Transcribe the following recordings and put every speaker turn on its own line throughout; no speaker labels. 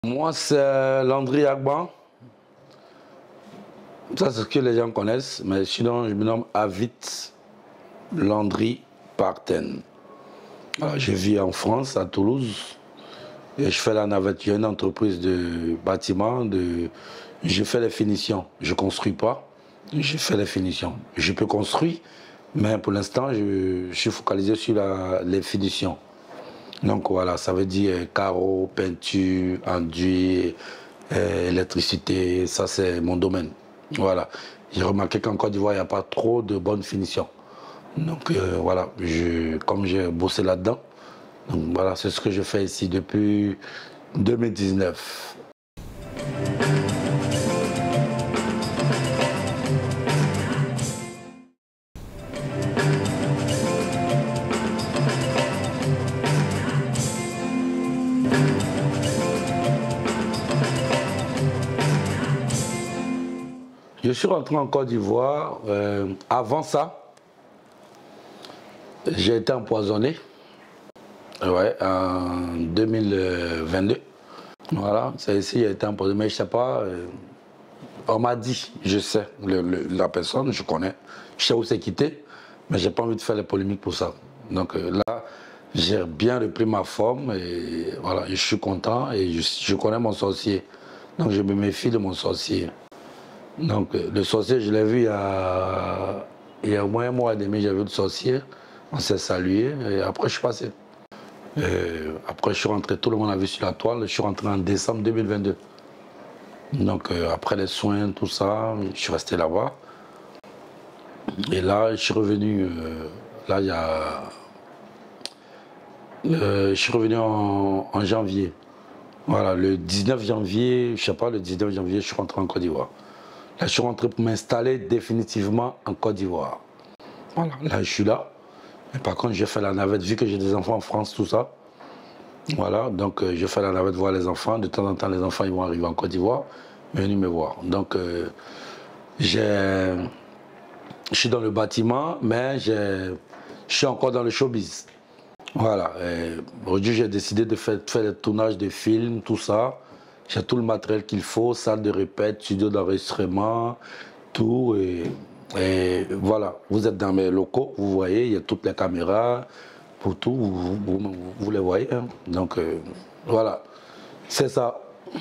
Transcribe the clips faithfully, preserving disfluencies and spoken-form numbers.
Moi, c'est Landry Agban. Ça, c'est ce que les gens connaissent. Mais sinon, je me nomme Avit Landry Parten. Alors, je vis en France, à Toulouse. Et je fais la navette. J'ai une entreprise de bâtiment. De... Je fais les finitions. Je ne construis pas. Je fais les finitions. Je peux construire, mais pour l'instant, je, je suis focalisé sur la, les finitions. Donc voilà, ça veut dire carreaux, peinture, enduit, euh, électricité, ça c'est mon domaine. Voilà. J'ai remarqué qu'en Côte d'Ivoire, il n'y a pas trop de bonnes finitions. Donc euh, voilà, je, comme j'ai bossé là-dedans, donc voilà, c'est ce que je fais ici depuis deux mille dix-neuf. Je suis rentré en Côte d'Ivoire. Euh, avant ça, j'ai été empoisonné. Ouais, en deux mille vingt-deux. Voilà, c'est ici, j'ai été empoisonné, mais je ne sais pas. Euh, on m'a dit, je sais, le, le, la personne, je connais, je sais où c'est quitté, mais je n'ai pas envie de faire les polémiques pour ça. Donc euh, là, j'ai bien repris ma forme et voilà, je suis content et je, je connais mon sorcier. Donc je me méfie de mon sorcier. Donc, le sorcier, je l'ai vu il y, a, il y a au moins un mois et demi, j'ai vu le sorcier. On s'est salué et après, je suis passé. Et après, je suis rentré, tout le monde a vu sur la toile. Je suis rentré en décembre deux mille vingt-deux. Donc, euh, après les soins, tout ça, je suis resté là-bas. Et là, je suis revenu. Euh, là, il y a. Euh, je suis revenu en, en janvier. Voilà, le dix-neuf janvier, je sais pas, le dix-neuf janvier, je suis rentré en Côte d'Ivoire. Là, je suis rentré pour m'installer définitivement en Côte d'Ivoire. Voilà, là, je suis là. Mais par contre, j'ai fait la navette, vu que j'ai des enfants en France, tout ça. Voilà, donc euh, je fais la navette voir les enfants. De temps en temps, les enfants ils vont arriver en Côte d'Ivoire, venir me voir. Donc, euh, je suis dans le bâtiment, mais je suis encore dans le showbiz. Voilà, aujourd'hui, j'ai décidé de faire, faire le tournage de films, tout ça. J'ai tout le matériel qu'il faut, salle de répète, studio d'enregistrement, tout. Et, et voilà, vous êtes dans mes locaux, vous voyez, il y a toutes les caméras, pour tout, vous, vous, vous les voyez. Hein. Donc euh, voilà, c'est ça.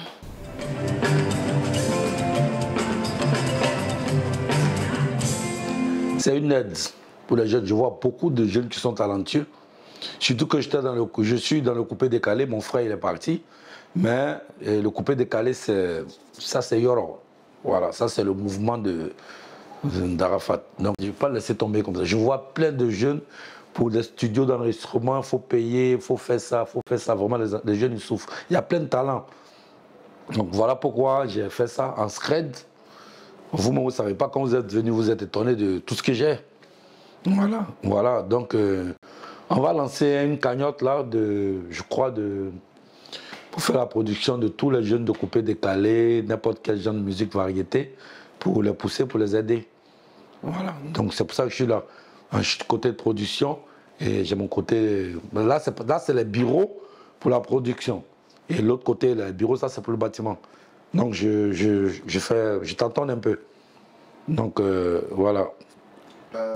C'est une aide pour les jeunes. Je vois beaucoup de jeunes qui sont talentueux. Surtout que j'étais dans le, je suis dans le coupé décalé, mon frère il est parti. Mais le coupé décalé, ça c'est Yoro. Voilà, ça c'est le mouvement d'Arafat. Donc je ne vais pas laisser tomber comme ça. Je vois plein de jeunes pour des studios d'enregistrement, il faut payer, il faut faire ça, il faut faire ça. Vraiment, les, les jeunes ils souffrent. Il y a plein de talents. Donc voilà pourquoi j'ai fait ça en scred. Vous, vous ne savez pas quand vous êtes venu, vous êtes étonné de tout ce que j'ai. Voilà, voilà. Donc euh, on va lancer une cagnotte là, de, je crois, de... pour faire la production de tous les jeunes de coupé décalé, n'importe quel genre de musique variété, pour les pousser, pour les aider. Voilà, donc c'est pour ça que je suis là. Je suis côté de production et j'ai mon côté... Là, c'est les bureaux pour la production. Et l'autre côté, les bureaux, ça c'est pour le bâtiment. Donc je, je, je fais... Je t'entends un peu. Donc euh, voilà. Euh...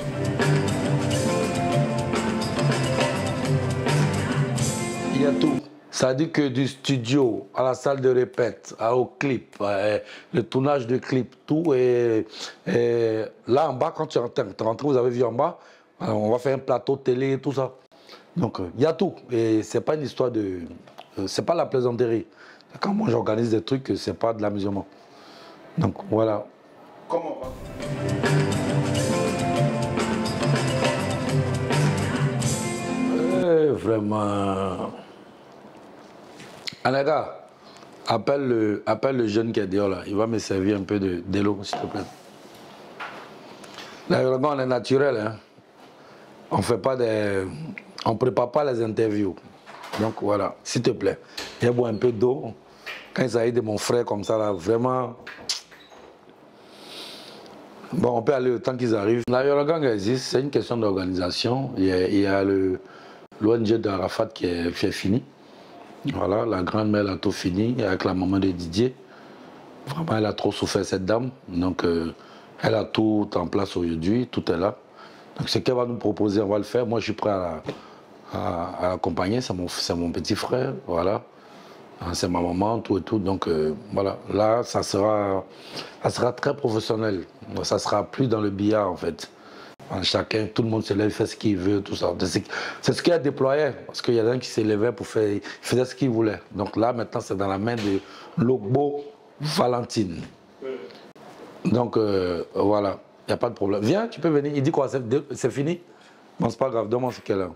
Il y a tout. Ça dit que du studio à la salle de répète, au clip, euh, le tournage de clip, tout. Et, et là en bas, quand tu es rentré, vous avez vu en bas, on va faire un plateau télé, tout ça. Donc il y a tout. Et c'est pas une histoire de... Euh, c'est pas la plaisanterie. Quand moi j'organise des trucs, c'est pas de l'amusement. Donc voilà. Comment on va? Euh, vraiment... Anaga, appelle le, appelle le jeune qui est dehors là. Il va me servir un peu de, de l'eau, s'il te plaît. Là, on est naturel. Hein. On fait pas des... On prépare pas les interviews. Donc voilà, s'il te plaît. Il boit un peu d'eau. Quand il s'agit de mon frère comme ça, là, vraiment... Bon, on peut aller le temps qu'ils arrivent. La Yorogang existe, c'est une question d'organisation. Il y a, il y a le l'O N G d'Arafat qui est, qui est fini. Voilà, la grand-mère elle a tout fini avec la maman de Didier. Vraiment, elle a trop souffert, cette dame. Donc, euh, elle a tout en place aujourd'hui, tout est là. Donc, ce qu'elle va nous proposer, on va le faire. Moi, je suis prêt à, à, à l'accompagner. C'est mon, mon petit frère, voilà. C'est ma maman, tout et tout. Donc, euh, voilà. Là, ça sera, ça sera très professionnel. Ça sera plus dans le billard, en fait. Chacun, tout le monde se lève, fait ce qu'il veut, tout ça. C'est ce qu'il a déployé, parce qu'il y a un qui s'élevait pour faire, il faisait ce qu'il voulait. Donc là, maintenant, c'est dans la main de Logbo Valentine. Donc euh, voilà, il n'y a pas de problème. Viens, tu peux venir. Il dit quoi, c'est fini? Bon, c'est pas grave, demande ce qu'elle a.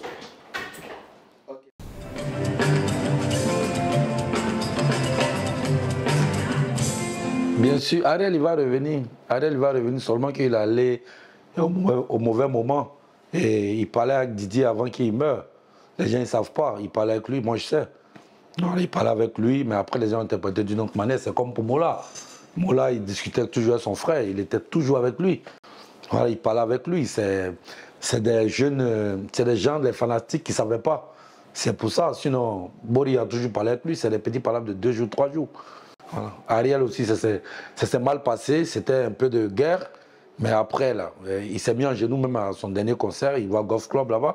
Bien sûr, Ariel, il va revenir. Ariel, il va revenir, seulement qu'il allait au, au mauvais moment. Et il parlait avec Didier avant qu'il meure. Les gens ne savent pas. Il parlait avec lui, moi je sais. Non, il parlait avec lui, mais après les gens ont interprété d'une autre manière. C'est comme pour Mola. Mola, il discutait toujours avec son frère. Il était toujours avec lui. Voilà, il parlait avec lui. C'est des jeunes, c'est des gens, des fanatiques qui ne savaient pas. C'est pour ça. Sinon, Bori a toujours parlé avec lui. C'est des petits palabres de deux jours, trois jours. Voilà. Ariel aussi, ça s'est mal passé. C'était un peu de guerre. Mais après, là, il s'est mis en genoux même à son dernier concert. Il va au Golf Club là-bas.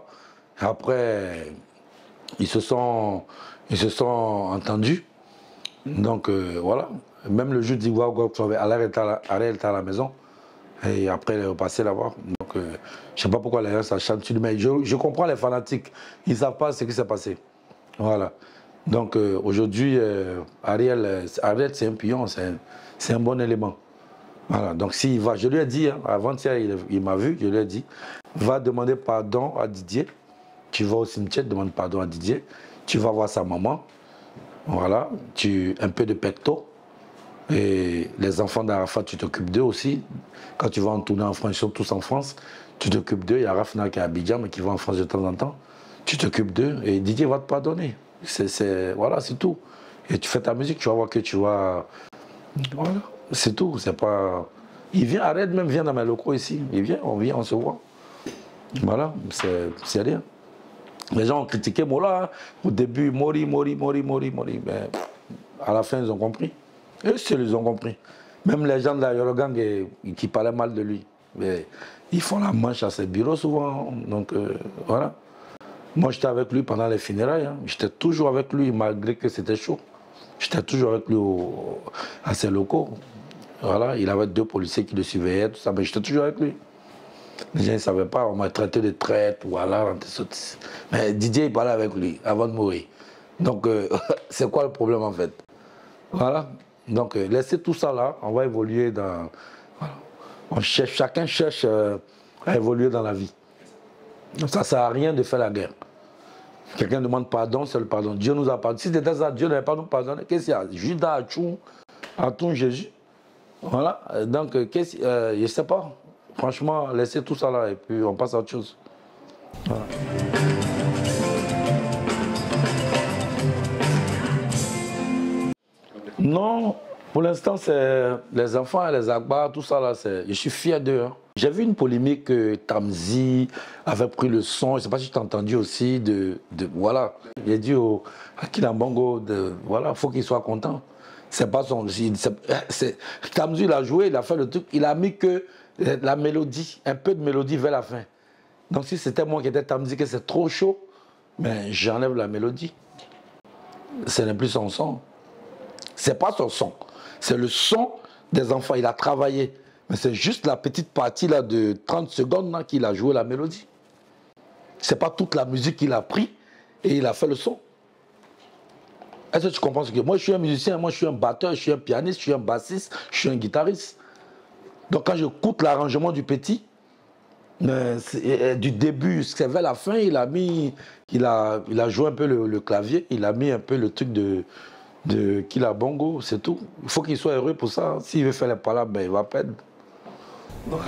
Après, ils se sont, ils se sont entendus. Donc, euh, voilà. Même le jour d'Ivoire au Golf Club, Ariel était à la maison. Et après, il est repassé là-bas. Donc, euh, je ne sais pas pourquoi les gens s'acharnent. Mais je, je comprends les fanatiques. Ils ne savent pas ce qui s'est passé. Voilà. Donc, euh, aujourd'hui, euh, Ariel, Ariel c'est un pion, c'est un, un bon élément. Voilà, donc s'il va, je lui ai dit, hein, avant-hier, il, il m'a vu, je lui ai dit, va demander pardon à Didier. Tu vas au cimetière, demande pardon à Didier. Tu vas voir sa maman. Voilà, tu, un peu de pecto. Et les enfants d'Arafat, tu t'occupes d'eux aussi. Quand tu vas en tournée en France, ils sont tous en France. Tu t'occupes d'eux. Il y a Rafna qui est à Abidjan, mais qui va en France de temps en temps. Tu t'occupes d'eux et Didier va te pardonner. C'est, voilà, c'est tout. Et tu fais ta musique, tu vas voir que tu vas... Voilà. C'est tout, c'est pas... Il vient, arrête même, vient dans mes locaux ici. Il vient, on vient, on se voit. Voilà, c'est rien. Les gens ont critiqué Mola. Hein. Au début, Mori, Mori, Mori, Mori, Mori. Mais à la fin, ils ont compris. Eux, ils ont compris. Même les gens de la Yorogang qui parlaient mal de lui. Mais ils font la manche à ses bureaux souvent. Donc, euh, voilà. Moi, j'étais avec lui pendant les funérailles. Hein. J'étais toujours avec lui, malgré que c'était chaud. J'étais toujours avec lui au, à ses locaux. Voilà, il avait deux policiers qui le surveillaient, tout ça, mais j'étais toujours avec lui. Les gens ne savaient pas, on m'a traité de traître, voilà. Mais Didier, il parlait avec lui avant de mourir. Donc, euh, c'est quoi le problème en fait? Voilà. Donc, euh, laissez tout ça là, on va évoluer dans... Voilà. On cherche, chacun cherche euh, à évoluer dans la vie. Donc, ça ne sert à rien de faire la guerre. Quelqu'un demande pardon, c'est le pardon. Dieu nous a pardonné. Si c'était ça, Dieu n'avait pas nous pardonné, qu'est-ce qu'il y a? Judas, Atchoum, Atchoum, Jésus. Voilà, donc euh, euh, je ne sais pas. Franchement, laissez tout ça là et puis on passe à autre chose. Voilà. Non, pour l'instant, c'est les enfants, les Agba, tout ça là, je suis fier d'eux. Hein. J'ai vu une polémique que Tamzi avait pris le son, je ne sais pas si tu as entendu aussi, de, de voilà. J'ai dit au, à Kilambongo, de, voilà, il faut qu'il soit content. C'est pas son. Tamzi, il a joué, il a fait le truc, il a mis que la mélodie, un peu de mélodie vers la fin. Donc si c'était moi qui étais Tamzi, que c'est trop chaud, mais j'enlève la mélodie. Ce n'est plus son son. C'est pas son son. C'est le son des enfants. Il a travaillé. Mais c'est juste la petite partie là de trente secondes qu'il a joué la mélodie. C'est pas toute la musique qu'il a pris et il a fait le son. Est-ce que tu comprends ce que... Moi, je suis un musicien, moi, je suis un batteur, je suis un pianiste, je suis un bassiste, je suis un guitariste. Donc, quand j'écoute l'arrangement du petit, euh, du début, c'est vers la fin, il a mis... Il a, il a joué un peu le, le clavier, il a mis un peu le truc de... de Kilambongo, c'est tout. Il faut qu'il soit heureux pour ça. S'il veut faire les palabres, ben, il va perdre. Voilà.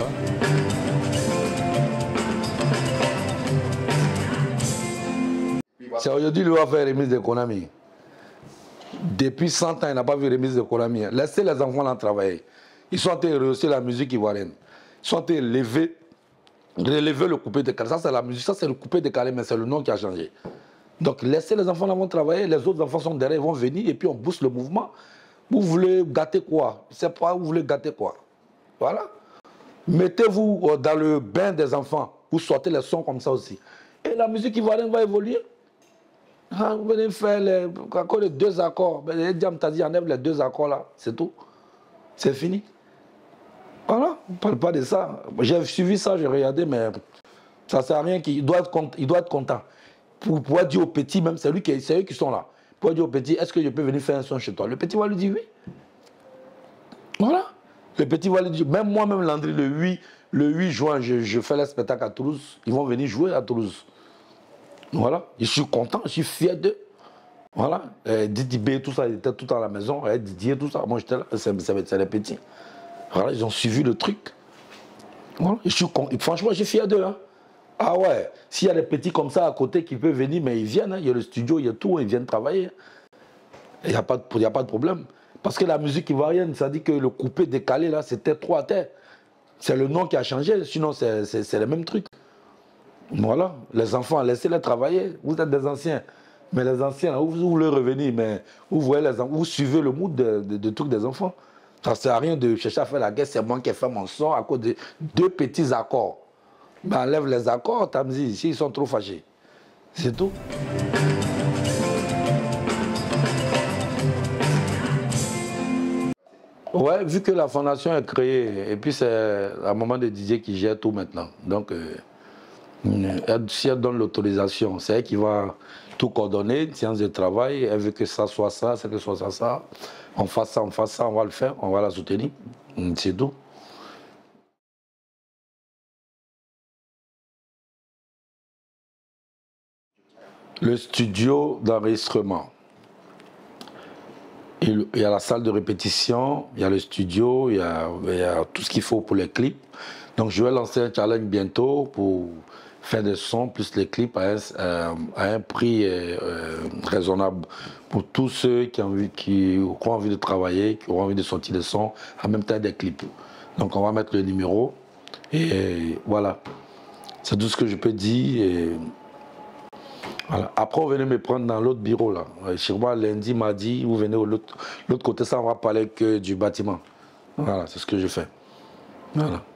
C'est aujourd'hui qu'il va faire remise de Konami. Depuis cent ans, il n'a pas vu remise de Konami. Laissez les enfants là travailler. Ils sont en train de rehausser la musique ivoirienne. Ils sont en train de lever, relever le coupé décalé. Ça, c'est la musique, ça, c'est le coupé décalé, mais c'est le nom qui a changé. Donc laissez les enfants là-bas travailler, les autres enfants sont derrière, ils vont venir et puis on booste le mouvement. Vous voulez gâter quoi? Je ne sais pas, vous voulez gâter quoi? Voilà. Mettez-vous dans le bain des enfants, vous sortez les sons comme ça aussi. Et la musique ivoirienne va évoluer. Ah, vous venez faire les, les deux accords. Les Diam t'a dit, enlève les deux accords là, c'est tout. C'est fini. Voilà, on ne parle pas de ça. J'ai suivi ça, j'ai regardé, mais ça ne sert à rien. Il doit être, il doit être content. Pour pouvoir dire au petit, même, c'est lui qui, c'est eux qui sont là. Pour dire au petit, est-ce que je peux venir faire un son chez toi? Le petit va lui dire oui. Voilà. Le petit va lui dire, même moi-même, Landry, le huit, le huit juin, je, je fais le spectacle à Toulouse. Ils vont venir jouer à Toulouse. Voilà. Je suis content, je suis fier d'eux. Voilà. Euh, Didi B, tout ça, ils étaient tout à la maison. Euh, Didier, tout ça. Moi, j'étais là. C'est les petits. Voilà, ils ont suivi le truc. Voilà. Je suis con... Franchement, je suis fier d'eux. Hein. Ah ouais, s'il y a des petits comme ça à côté qui peuvent venir, mais ils viennent. Hein. Il y a le studio, il y a tout, ils viennent travailler. Il n'y a, pas de... a pas de problème. Parce que la musique ivoirienne, ça dit que le coupé décalé, là, c'était trois à terre. C'est le nom qui a changé, sinon c'est le même truc. Voilà, les enfants, laissez-les travailler. Vous êtes des anciens. Mais les anciens, vous, vous voulez revenir, mais vous voyez les vous suivez le mood de, de, de trucs des enfants. Ça ne sert à rien de chercher à faire la guerre, c'est moi qui ai fait mon son à cause de deux petits accords. Ben, enlève les accords, Tamzi, ici, ils sont trop fâchés. C'est tout. Ouais, vu que la fondation est créée, et puis c'est la maman de Didier qui gère tout maintenant. Donc, euh, elle, si elle donne l'autorisation, c'est elle qui va tout coordonner, une séance de travail, elle veut que ça soit ça, c'est que ça soit ça, ça. On fasse ça, on fasse ça, on va le faire, on va la soutenir. C'est tout. Le studio d'enregistrement. Il y a la salle de répétition, il y a le studio, il y a, il y a tout ce qu'il faut pour les clips. Donc je vais lancer un challenge bientôt pour faire des sons plus les clips à un, à un prix euh, raisonnable pour tous ceux qui ont, envie, qui ont envie de travailler, qui ont envie de sortir des sons, en même temps des clips. Donc on va mettre le numéro et voilà. C'est tout ce que je peux dire. Et voilà. Après, on venait me prendre dans l'autre bureau, là. Chez moi, lundi, mardi, vous venez de l'autre côté, ça, on va parler que du bâtiment. Voilà, c'est ce que je fais. Voilà.